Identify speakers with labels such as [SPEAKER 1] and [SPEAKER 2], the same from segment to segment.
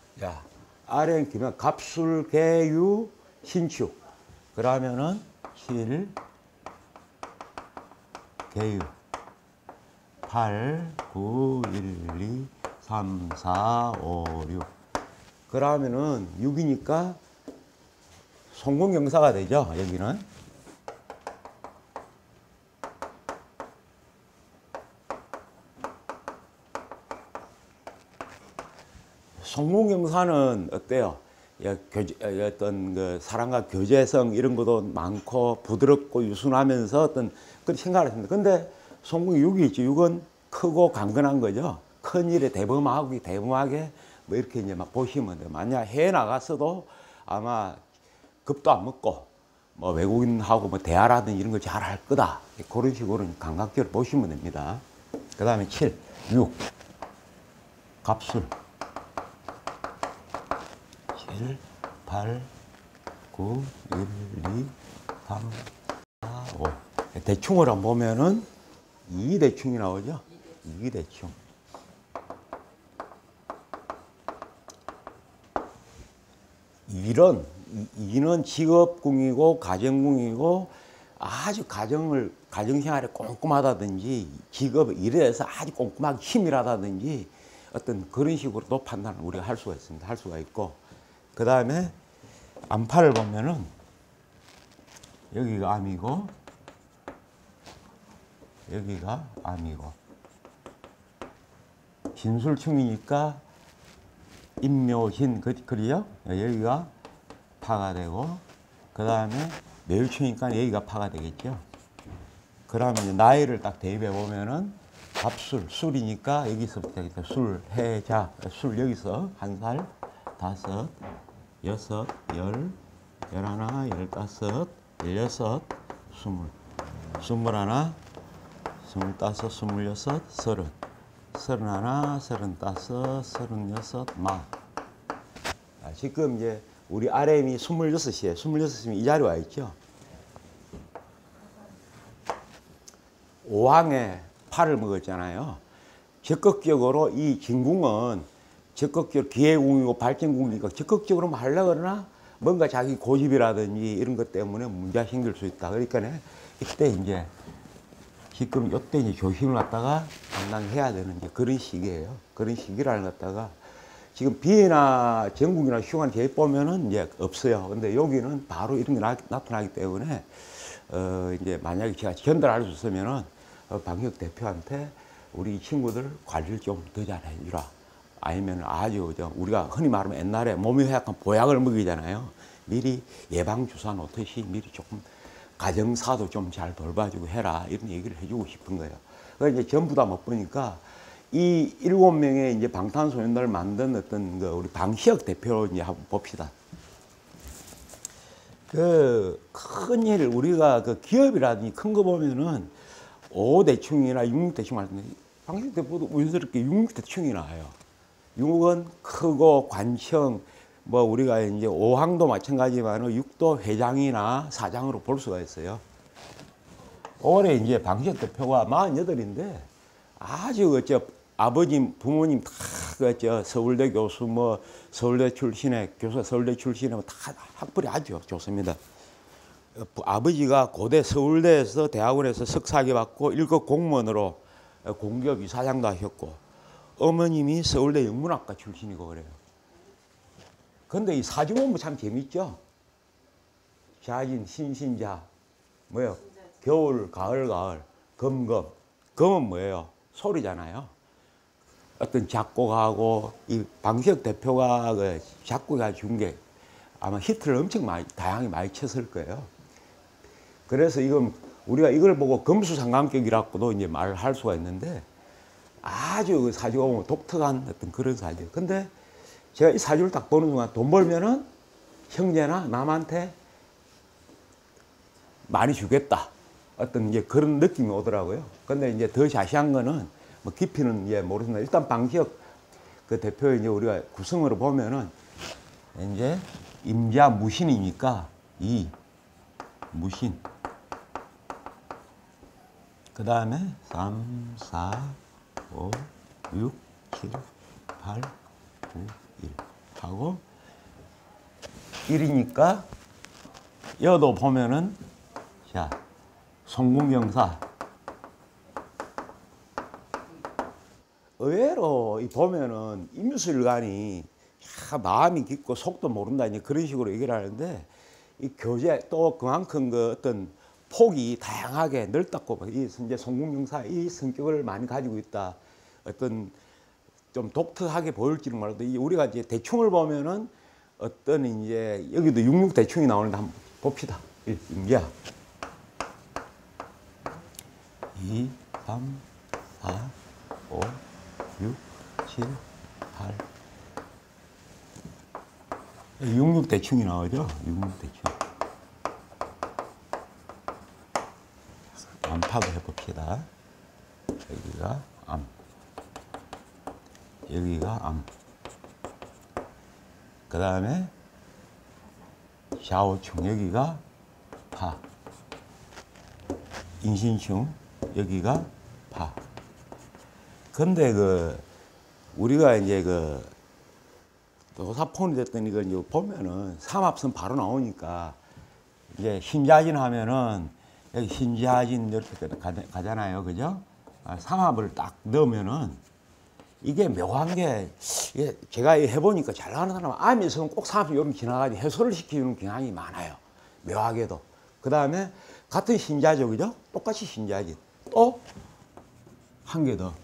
[SPEAKER 1] 야, R행 기면 갑술, 계유, 신축. 그러면은 7, 계유 8, 9, 1, 2, 3, 4, 5, 6. 그러면은 6이니까 송궁경사가 되죠, 여기는. 송궁경사는 어때요? 어떤 그 사람과 교제성 이런 것도 많고 부드럽고 유순하면서 어떤 그런 생각을 했습니다. 근데 송궁이 6이 있죠. 6은 크고 강건한 거죠. 큰 일에 대범하게 뭐 이렇게 이제 막 보시면 돼요. 만약 해외 나갔어도 아마 겁도 안 먹고 뭐 외국인하고 뭐 대화라든지 이런 걸 잘 할 거다. 그런 식으로 감각적으로 보시면 됩니다. 그 다음에 7, 6, 갑술. 7, 8, 9, 1, 2, 3, 4, 5. 대충으로 보면은 2대충이 나오죠? 2대충. 이는 직업궁이고 가정궁이고 아주 가정생활에 꼼꼼하다든지 직업 일에 대해서 아주 꼼꼼하게 치밀하다든지 어떤 그런 식으로도 판단을 우리가 할 수가 있습니다. 할 수가 있고 그 다음에 안파를 보면은 여기가 암이고 여기가 암이고 진술충이니까 임묘진 그리요? 여기가 파가 되고 그 다음에 매율충이니까 여기가 파가 되겠죠. 그러면 이제 나이를 딱 대입해 보면은 갑술, 술이니까 여기서부터 술, 해자, 술 여기서 1살, 5, 6, 10, 11, 15, 16, 20, 21, 25, 26, 30, 31, 35, 36, 40. 지금 이제 우리 RM이 26이에요. 26이면 이 자리 와 있죠. 5항에 8을 먹었잖아요. 적극적으로 이 진궁은 적극적으로 기회궁이고 발전궁이니까 적극적으로 하려고 그러나 뭔가 자기 고집이라든지 이런 것 때문에 문제가 생길 수 있다. 그러니까 이때 이제 지금 이때 이제 조심을 갖다가 상당히 해야 되는 이제 그런 시기예요. 그런 시기를 갖다가 지금 비해나 전국이나 휴관 계획 보면은 이제 없어요. 근데 여기는 바로 이런 게 나타나기 때문에 이제 만약에 제가 전달할 수 있으면은 방역 대표한테 우리 친구들 관리를 좀 더 잘해 주라. 아니면 아주 우리가 흔히 말하면 옛날에 몸이 허약한 보약을 먹이잖아요. 미리 예방 주사 놓듯이 미리 조금 가정사도 좀 잘 돌봐주고 해라 이런 얘기를 해주고 싶은 거예요. 그래서 이제 전부 다 못 보니까 이 7명의 이제 방탄소년단을 만든 어떤 우리 방시혁 대표 이제 한번 봅시다. 큰일 우리가 기업이라든지 큰 거 보면은 5대충이나 6대충 할 텐데 방시혁 대표도 우연스럽게 6대충이 나와요. 6은 크고 관청 뭐 우리가 이제 5항도 마찬가지지만 6도 회장이나 사장으로 볼 수가 있어요. 올해 이제 방시혁 대표가 48인데 아주 아버지 부모님 다 서울대 교수 뭐 서울대 출신의 교수 서울대 출신의 뭐 다 학벌이 아주 좋습니다. 아버지가 고대 서울대에서 대학원에서 석사학위 받고 1급 공무원으로 공기업 이사장도 하셨고 어머님이 서울대 영문학과 출신이고 그래요. 근데 이 사주 보면 참 재밌죠. 자진, 신신자, 뭐요? 겨울, 가을, 검. 검은 뭐예요? 소리잖아요. 어떤 작곡하고 이 방시혁 대표가 작곡해 준 게 아마 히트를 엄청 다양하게 많이 쳤을 거예요. 그래서 이건 우리가 이걸 보고 금수상관격이라고도 이제 말을 할 수가 있는데 아주 사주가 보면 독특한 어떤 그런 사주. 근데 제가 이 사주를 딱 보는 순간 돈 벌면은 형제나 남한테 많이 주겠다. 어떤 이제 그런 느낌이 오더라고요. 근데 이제 더 자세한 거는 뭐 깊이는 이제 모르겠습니다. 일단 방시혁 그 대표의 이제 우리가 구성으로 보면은 이제 임자 무신이니까 이 무신. 그 다음에 3, 4, 5, 6, 7, 8, 9, 1. 하고 1이니까 여도 보면은 자 송궁경사 의외로 보면은 임술관이 마음이 깊고 속도 모른다 이제 그런 식으로 얘기를 하는데 이 교재 또 그만큼 그 어떤 폭이 다양하게 넓다고 이 이제 송궁경사 이 성격을 많이 가지고 있다. 어떤 좀 독특하게 보일지는 몰라도 우리가 이제 대충을 보면은 어떤 이제 여기도 66 대충이 나오는데 한번 봅시다. 1야 2, 3, 4, 5, 6, 7, 8 66 대충이 나오죠? 66 대충. 암파도 해봅시다. 여기가 암, 여기가 암. 그 다음에 좌우충 여기가 파, 인신충 여기가 파. 근데 우리가 이제 도사폰이 됐던 이거 이제 보면은 삼합선 바로 나오니까 이제 신자진 하면은 여기 신자진 이렇게 가잖아요. 그죠? 삼합을 딱 넣으면은 이게 묘한 게 이게 제가 해보니까 잘 나가는 사람은 암에서는 꼭 삼합이 이렇게 지나가지 해소를 시키는 경향이 많아요. 묘하게도. 그 다음에 같은 신자죠. 그죠? 똑같이 신자진. 또 한 개 더.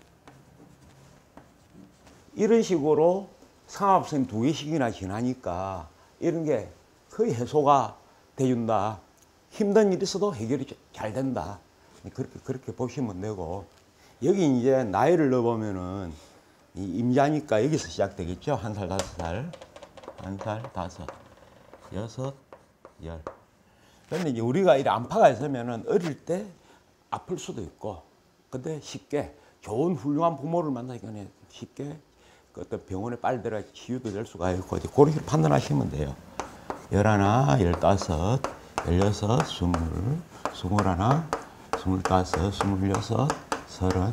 [SPEAKER 1] 이런 식으로 삼합선 2개씩이나 지나니까 이런 게 거의 해소가 돼준다. 힘든 일이 있어도 해결이 잘 된다. 그렇게 보시면 되고, 여기 이제 나이를 넣어보면은 이 임자니까 여기서 시작되겠죠. 1살, 5살, 1살, 5, 6, 10. 그런데 이제 우리가 이 암파가 있으면은 어릴 때 아플 수도 있고, 근데 쉽게 좋은 훌륭한 부모를 만나니까 쉽게 그 어떤 병원에 빨리 들어가 치유도 될 수가 있고, 이제 그런 식으로 판단하시면 돼요. 11, 15, 16, 20, 21, 25, 26, 31, 32, 35,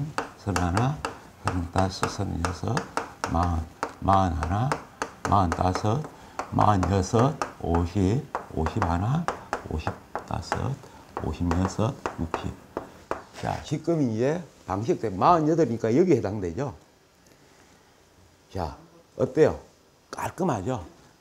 [SPEAKER 1] 36, 41, 45, 46, 50, 51, 55, 56, 60. 자, 지금 이제 방식 때 48이니까 여기 해당되죠. 자, 어때요? 깔끔하죠?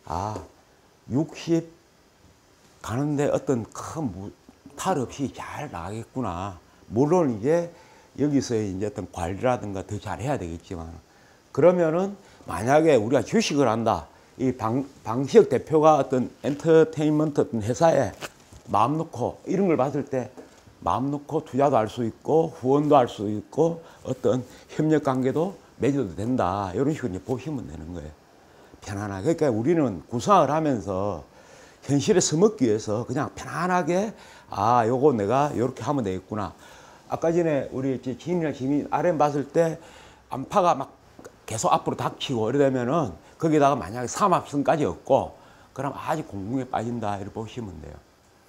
[SPEAKER 1] 60 가는데 어떤 큰 탈 없이 잘 나가겠구나. 물론 이제 여기서 이제 어떤 관리라든가 더 잘해야 되겠지만, 그러면은 만약에 우리가 주식을 한다. 이 방시혁 대표가 어떤 엔터테인먼트 어떤 회사에 마음 놓고 이런 걸 봤을 때 마음 놓고 투자도 할 수 있고 후원도 할 수 있고 어떤 협력 관계도 맺어도 된다. 이런 식으로 이제 보시면 되는 거예요. 편안하게. 그러니까 우리는 구상을 하면서 현실에 서먹기 위해서 그냥 편안하게 요거 내가 이렇게 하면 되겠구나. 아까 전에 우리 지인이나 지민 RM 봤을 때 암파가 막 계속 앞으로 닥치고 이러면은 거기다가 만약에 삼합선까지 없고 그럼 아주 공궁에 빠진다 이렇게 보시면 돼요.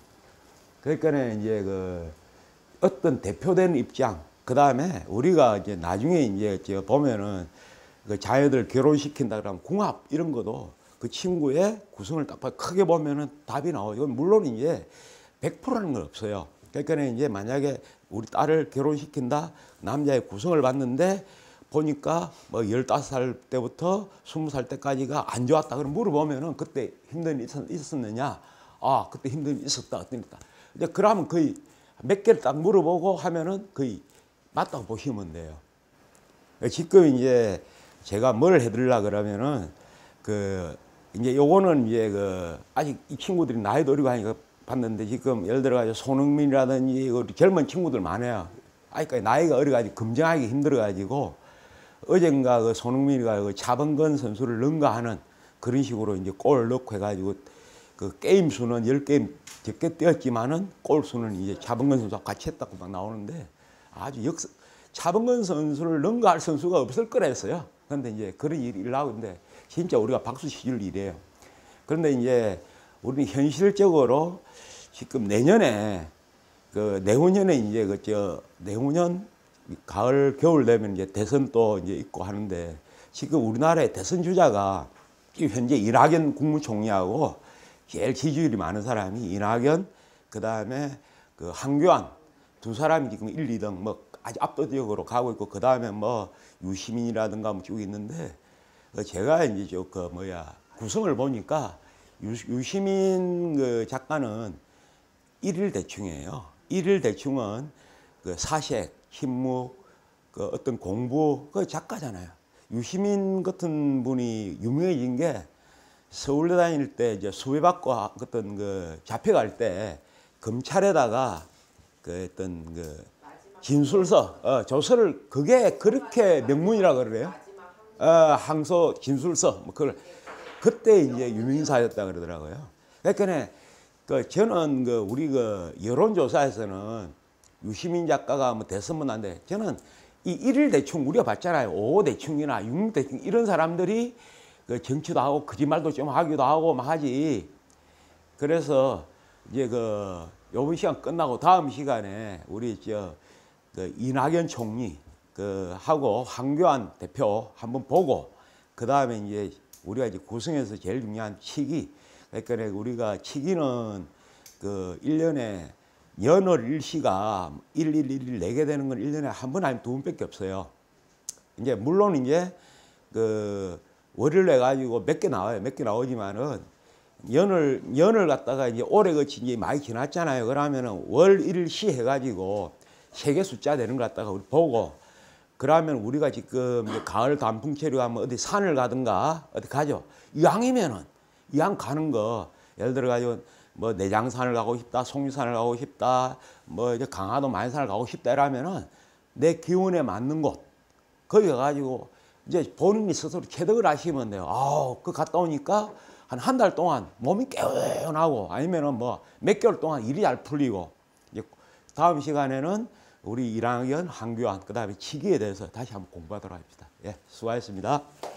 [SPEAKER 1] 그러니까는 이제 어떤 대표되는 입장, 그 다음에 우리가 이제 나중에 이제 보면은 자녀들 결혼시킨다 그러면 궁합 이런 것도 그 친구의 구성을 딱 크게 보면은 답이 나와요. 이건 물론 이제 100%라는 건 없어요. 그러니까 이제 만약에 우리 딸을 결혼시킨다, 남자의 구성을 봤는데 보니까 뭐 15살 때부터 20살 때까지가 안 좋았다. 그럼 물어보면은 그때 힘든 일이 있었느냐? 그때 힘든 일이 있었다. 어떠니까. 이제 그러면 거의 몇 개를 딱 물어보고 하면은 거의 맞다고 보시면 돼요. 지금 이제 제가 뭘 해드리려 그러면은 이제 요거는 이제 아직 이 친구들이 나이도 어리고 하니까 봤는데 지금 예를 들어가지고 손흥민이라든지 우리 젊은 친구들 많아요. 아직까지 나이가 어려가지고 검증하기 힘들어가지고 어젠가 손흥민이가 차범근 선수를 능가하는 그런 식으로 이제 골을 넣고 해가지고 게임 수는 10게임 적게 뛰었지만은 골 수는 이제 차범근 선수와 같이 했다고 막 나오는데 아주 차범근 선수를 능가할 선수가 없을 거라 했어요. 그런데 이제 그런 일이 일어나고 있는데 진짜 우리가 박수 치줄 일이에요. 그런데 이제 우리는 현실적으로 지금 내년에 내후년에 이제 내후년 가을 겨울 되면 이제 대선 또 이제 있고 하는데 지금 우리나라의 대선 주자가 지금 현재 이낙연 국무총리하고 제일 지지율이 많은 사람이 이낙연, 그 다음에 그 황교안 두 사람이 지금 1, 2등 뭐 아주 압도적으로 가고 있고, 그 다음에 뭐 유시민이라든가 뭐 쭉 있는데, 제가 이제 그 뭐야 구성을 보니까 유시민 그 작가는 일일 대충이에요. 일일 대충은 그 사색, 힘묵, 그 어떤 공부 그 작가잖아요. 유시민 같은 분이 유명해진 게 서울대 다닐 때 이제 수배받고 어떤 그 잡혀갈 때 검찰에다가 그 어떤 그 진술서, 조서를 그게 그렇게 명문이라 그래요. 항소 진술서 뭐 그걸 그때 이제 유명인사였다 그러더라고요. 그러니까 그 저는 그 우리 그 여론조사에서는 유시민 작가가 뭐 됐으면 안 돼. 저는 이 일일 대충 우리가 봤잖아요. 오 대충이나 육 대충 이런 사람들이 그 정치도 하고 거짓말도 좀 하기도 하고 막 하지. 그래서 이제 그 요번 시간 끝나고 다음 시간에 우리 그 이낙연 총리 그 하고 황교안 대표 한번 보고, 그 다음에 이제 우리가 이제 구성에서 제일 중요한 치기. 그러니까 우리가 치기는 그 1년에 연월 일시가 111일 내게 되는 건 1년에 한 번 아니면 두 번밖에 없어요. 이제 물론 이제 그 월요일 해 가지고 몇 개 나와요. 몇 개 나오지만은 연을 갖다가 이제 오래 거치 이제 많이 지났잖아요. 그러면은 월 1시 해 가지고 세 개 숫자 되는 걸 갖다가 우리 보고, 그러면 우리가 지금 이제 가을 단풍철이 가면 어디 산을 가든가 어디 가죠. 이왕이면은 이왕 가는 거 예를 들어 가지고 뭐 내장산을 가고 싶다, 속리산을 가고 싶다, 뭐 이제 강화도 만산을 가고 싶다 이러면은 내 기운에 맞는 곳 거기 가가지고 이제 본인이 스스로 체득을 하시면 돼요. 그 갔다 오니까 한 달 동안 몸이 개운하고, 아니면은 뭐 몇 개월 동안 일이 잘 풀리고. 이제 다음 시간에는 우리 이낙연, 황교안, 그 다음에 치기에 대해서 다시 한번 공부하도록 합시다. 예, 수고하셨습니다.